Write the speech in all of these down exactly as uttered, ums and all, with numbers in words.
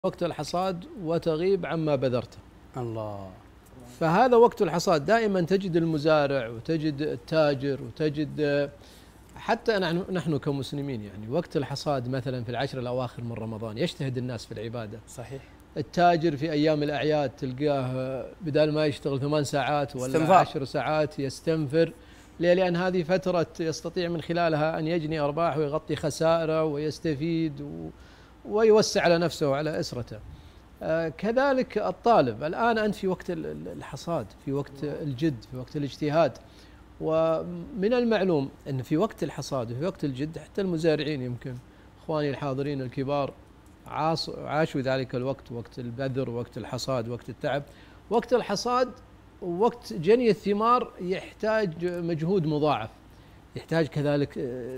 وقت الحصاد وتغيب عما بذرته. الله. فهذا وقت الحصاد، دائما تجد المزارع وتجد التاجر وتجد حتى نحن نحن كمسلمين، يعني وقت الحصاد مثلا في العشر الأواخر من رمضان يجتهد الناس في العبادة. صحيح. التاجر في أيام الأعياد تلقاه بدل ما يشتغل ثمان ساعات ولا استنفار. عشر ساعات يستنفر. ليه؟ لأن هذه فترة يستطيع من خلالها أن يجني أرباح ويغطي خسائره ويستفيد و ويوسع على نفسه وعلى أسرته. آه كذلك الطالب، الآن أنت في وقت الحصاد، في وقت الجد، في وقت الاجتهاد. ومن المعلوم أن في وقت الحصاد وفي وقت الجد حتى المزارعين، يمكن إخواني الحاضرين الكبار عاشوا ذلك الوقت، وقت البذر، وقت الحصاد، وقت التعب. وقت الحصاد ووقت جني الثمار يحتاج مجهود مضاعف، يحتاج كذلك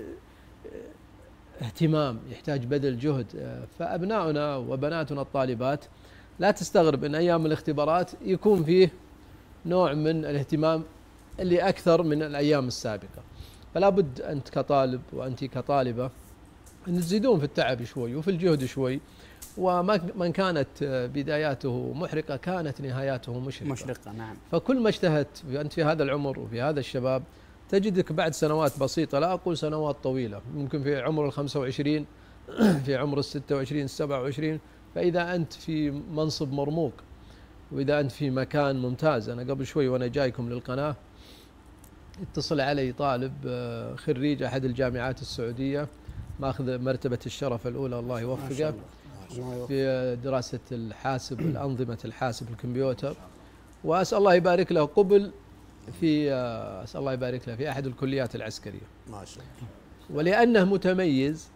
اهتمام، يحتاج بذل جهد. فأبناؤنا وبناتنا الطالبات لا تستغرب أن أيام الاختبارات يكون فيه نوع من الاهتمام اللي أكثر من الأيام السابقة. فلا بد أنت كطالب وأنت كطالبة أن تزيدون في التعب شوي وفي الجهد شوي. ومن كانت بداياته محرقة كانت نهاياته مشرقة. مشرقة، نعم. فكل ما اجتهدت أنت في هذا العمر وفي هذا الشباب تجدك بعد سنوات بسيطة، لا أقول سنوات طويلة، ممكن في عمر الخمسة وعشرين في عمر الستة وعشرين السبعة وعشرين، فإذا أنت في منصب مرموق وإذا أنت في مكان ممتاز. أنا قبل شوي وأنا جايكم للقناة اتصل علي طالب خريج أحد الجامعات السعودية ماخذ مرتبة الشرف الأولى، الله يوفقه، في دراسة الحاسب والأنظمة الحاسب الكمبيوتر، وأسأل الله يبارك له قبل في أسأل الله يبارك له في أحد الكليات العسكرية ما شاء الله. ولأنه متميز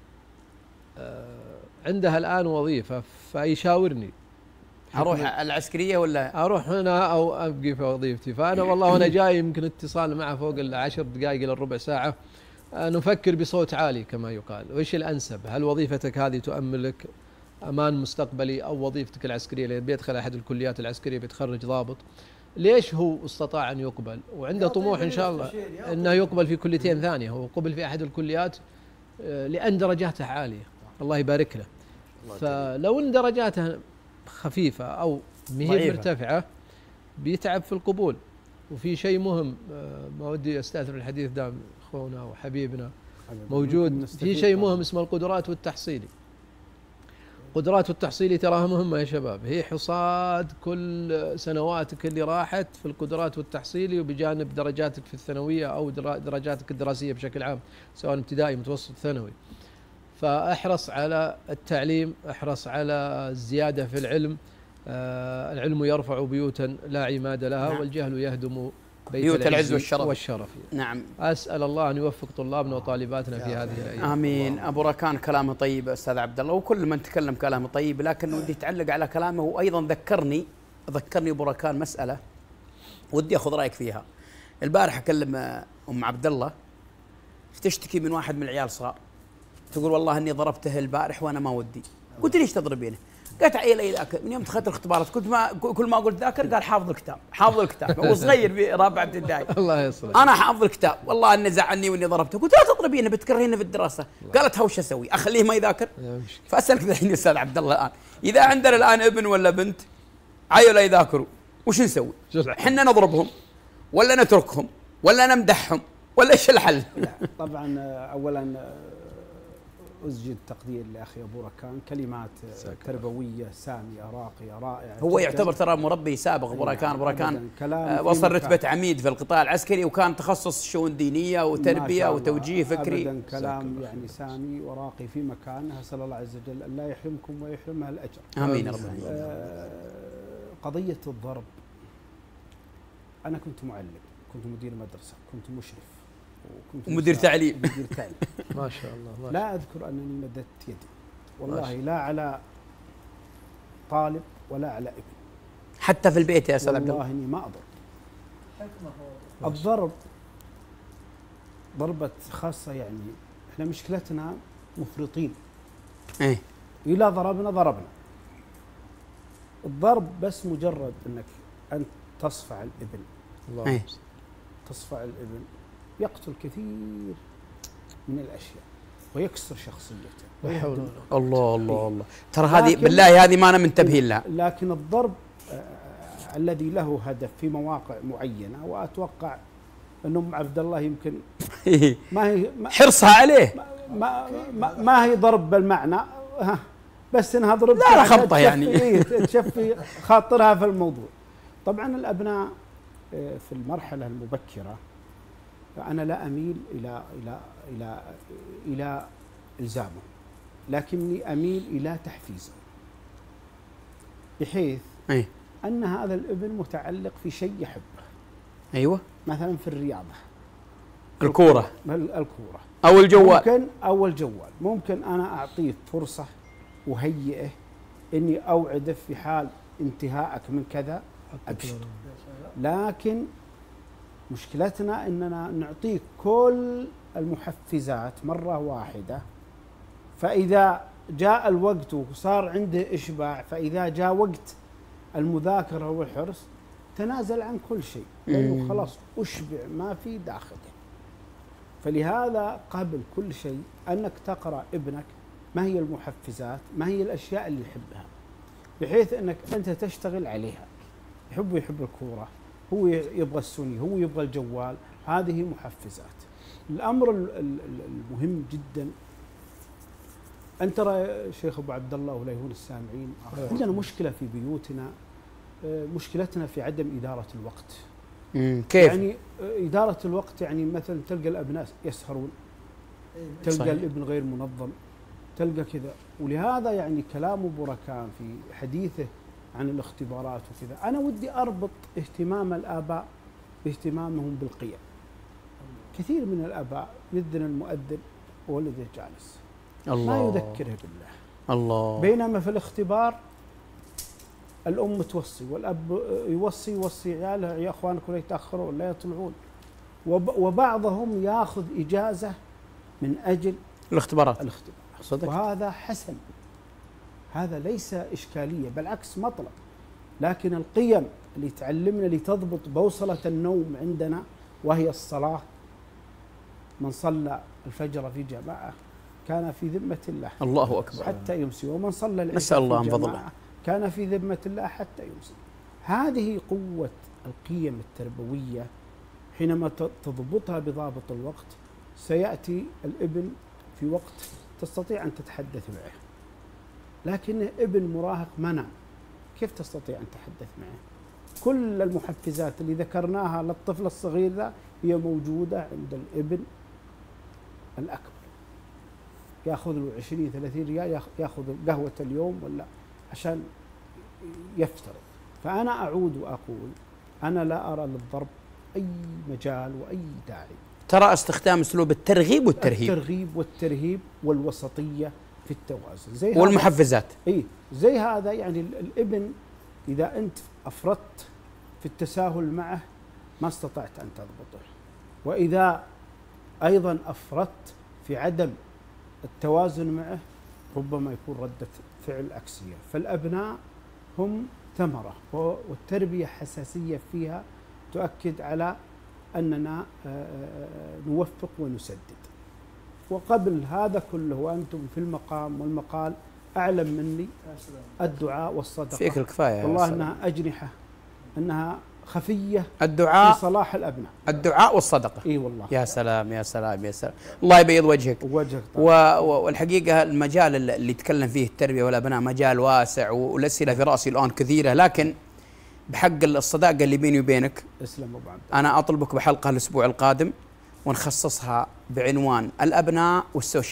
عندها الآن وظيفة، فيشاورني أروح العسكرية ولا أروح هنا أو أبقي في وظيفتي. فأنا والله وأنا جاي يمكن اتصال معه فوق العشر دقائق إلى الربع ساعة، نفكر بصوت عالي كما يقال، وإيش الأنسب؟ هل وظيفتك هذه تؤمن لك أمان مستقبلي، أو وظيفتك العسكرية اللي بيدخل أحد الكليات العسكرية بيتخرج ضابط؟ ليش هو استطاع أن يقبل وعنده طموح إن شاء الله أنه يقبل في كليتين ثانية، هو قبل في أحد الكليات لأن درجاته عالية، الله يبارك له. فلو أن درجاته خفيفة أو مهي مرتفعة بيتعب في القبول. وفي شيء مهم ما ودي أستأثر الحديث دام أخونا وحبيبنا موجود، في شيء مهم اسمه القدرات والتحصيلي. قدرات التحصيلي تراها مهمة يا شباب، هي حصاد كل سنواتك اللي راحت في القدرات والتحصيلي، وبجانب درجاتك في الثانوية أو درجاتك الدراسية بشكل عام سواء ابتدائي متوسط ثانوي. فاحرص على التعليم، احرص على الزيادة في العلم. آه العلم يرفع بيوتا لا عماد لها، نعم. والجهل يهدم بيت, بيوت العز والشرف. والشرف. نعم. أسأل الله أن يوفق طلابنا وطالباتنا في هذه الأيام. آمين. أبو ركان كلامه طيب أستاذ عبد الله، وكل من تكلم كلامه طيب، لكن ودي أتعلق على كلامه، وأيضا ذكرني ذكرني أبو ركان مسألة ودي أخذ رأيك فيها. البارح أكلم أم عبد الله تشتكي من واحد من العيال صغار، تقول والله إني ضربته البارح وأنا ما ودي. قلت ليش تضربينه؟ قالت عيل اي ذاكر، من يوم دخلت الاختبارات كنت ما كل ما قلت ذاكر قال حافظ الكتاب، حافظ الكتاب، هو صغير في رابعه ابتدائي. الله يصلح. انا حافظ الكتاب، والله انه زعلني واني ضربته. قلت لا تضربينه بتكرهينه في الدراسه. قالت هوش اسوي؟ اخليه ما يذاكر؟ فاسالك الحين استاذ عبد الله الان، اذا عندنا الان ابن ولا بنت عيل يذاكروا وش نسوي؟ احنا نضربهم ولا نتركهم ولا نمدحهم ولا ايش الحل؟ طبعا اولا أسجد تقدير لأخي أبو ركان، كلمات تربوية سامية راقية رائعة. هو يعتبر ترى مربي سابق أبو ركان. أبو ركان وصل رتبة عميد في القطاع العسكري، وكان تخصص شؤون دينية وتربية وتوجيه فكري. أبدا كلام يعني سامي وراقي في مكانه، أسأل الله عز وجل أن لا يحرمكم ويحرمها الأجر. آمين يا رب العالمين. آه قضية الضرب، أنا كنت معلم، كنت مدير مدرسة، كنت مشرف، ومدير تعليم. مدير تعليم. ما شاء الله. ما لا أذكر أنني مددت يدي والله، لا على طالب ولا على ابن، حتى في البيت يا أستاذ عبد الله. والله إني ما أضرب. الضرب ضربة خاصة، يعني إحنا مشكلتنا مفرطين. إيه. إذا ضربنا ضربنا. الضرب بس مجرد أنك أنت تصفع الابن. الله. إيه. تصفع الابن يقتل كثير من الأشياء. ويكسر شخصيته. لا حول ولا الله الله الله. ترى هذه بالله هذه ما أنا منتبه لها. لكن الضرب آه الذي له هدف في مواقع معينة، وأتوقع أن أم عبد الله يمكن ما هي ما حرصها عليه، ما, ما, ما هي ضرب بالمعنى، ها بس انها ضرب لا خبطه يعني تشفي خاطرها في الموضوع. طبعا الابناء في المرحله المبكره فانا لا اميل الى الى الى الى الزامه، لكني اميل الى تحفيزه، بحيث أي. ان هذا الابن متعلق في شيء يحبه. ايوه، مثلا في الرياضه، الكوره الكوره او الجوال، ممكن او الجوال ممكن انا اعطيه فرصه وهيئه اني اوعده في حال انتهائك من كذا ابشر. لكن مشكلتنا اننا نعطيك كل المحفزات مره واحده، فاذا جاء الوقت وصار عنده اشباع، فاذا جاء وقت المذاكره والحرص تنازل عن كل شيء، لانه خلاص اشبع ما في داخله. فلهذا قبل كل شيء انك تقرا ابنك ما هي المحفزات، ما هي الاشياء اللي يحبها، بحيث انك انت تشتغل عليها. يحب يحب الكوره، هو يبغى السوني، هو يبغى الجوال، هذه محفزات. الامر المهم جدا، انت ترى شيخ ابو عبد الله ولا يهون السامعين، عندنا مشكله في بيوتنا، مشكلتنا في عدم اداره الوقت. كيف؟ يعني اداره الوقت، يعني مثلا تلقى الابناء يسهرون، تلقى صحيح. الابن غير منظم، تلقى كذا. ولهذا يعني كلام ابو ركان في حديثه عن الاختبارات وكذا، انا ودي اربط اهتمام الاباء باهتمامهم بالقيم. كثير من الاباء يذن المؤذن وولده جالس، الله ما يذكره بالله، الله. بينما في الاختبار الام توصي والاب يوصي يوصي عياله، يا اخوانكم لا يتاخروا ولا يطلعون، وبعضهم ياخذ اجازه من اجل الاختبارات الاختبار صدق. وهذا حسن، هذا ليس اشكاليه، بالعكس مطلب. لكن القيم اللي تعلمنا لتضبط بوصله النوم عندنا وهي الصلاه، من صلى الفجر في جماعه كان في ذمه الله، الله اكبر، حتى يمسي، ومن صلى العشاء نسال الله في من فضله كان في ذمه الله حتى يمسي. هذه قوه القيم التربويه، حينما تضبطها بضابط الوقت سياتي الابن في وقت تستطيع ان تتحدث معه. لكن ابن مراهق ما نام، كيف تستطيع ان تتحدث معه؟ كل المحفزات اللي ذكرناها للطفل الصغير ذا هي موجوده عند الابن الاكبر. ياخذ له عشرين ثلاثين ريال، ياخذ قهوه اليوم ولا عشان يفترض. فانا اعود واقول انا لا ارى للضرب اي مجال واي داعي. ترى استخدام اسلوب الترغيب والترهيب، الترغيب والترهيب والوسطيه في التوازن، زي والمحفزات. اي زي هذا. يعني الابن اذا انت افرطت في التساهل معه ما استطعت ان تضبطه، واذا ايضا افرطت في عدم التوازن معه ربما يكون رده فعل عكسيه. فالابناء هم ثمره، والتربيه حساسيه فيها تؤكد على اننا نوفق ونسدد. وقبل هذا كله وانتم في المقام والمقال اعلم مني الدعاء والصدقه، فيك الكفايه والله انها اجنحه، انها خفيه الدعاء في صلاح الابناء، الدعاء والصدقه. اي والله. يا سلام يا سلام يا سلام، الله يبيض وجهك وجهك. والحقيقه المجال اللي يتكلم فيه التربيه والابناء مجال واسع، والاسئله في راسي الان كثيره، لكن بحق الصداقه اللي بيني وبينك اسلم ابو عبد، انا اطلبك بحلقه الاسبوع القادم ونخصصها بعنوان الابناء والسوشيال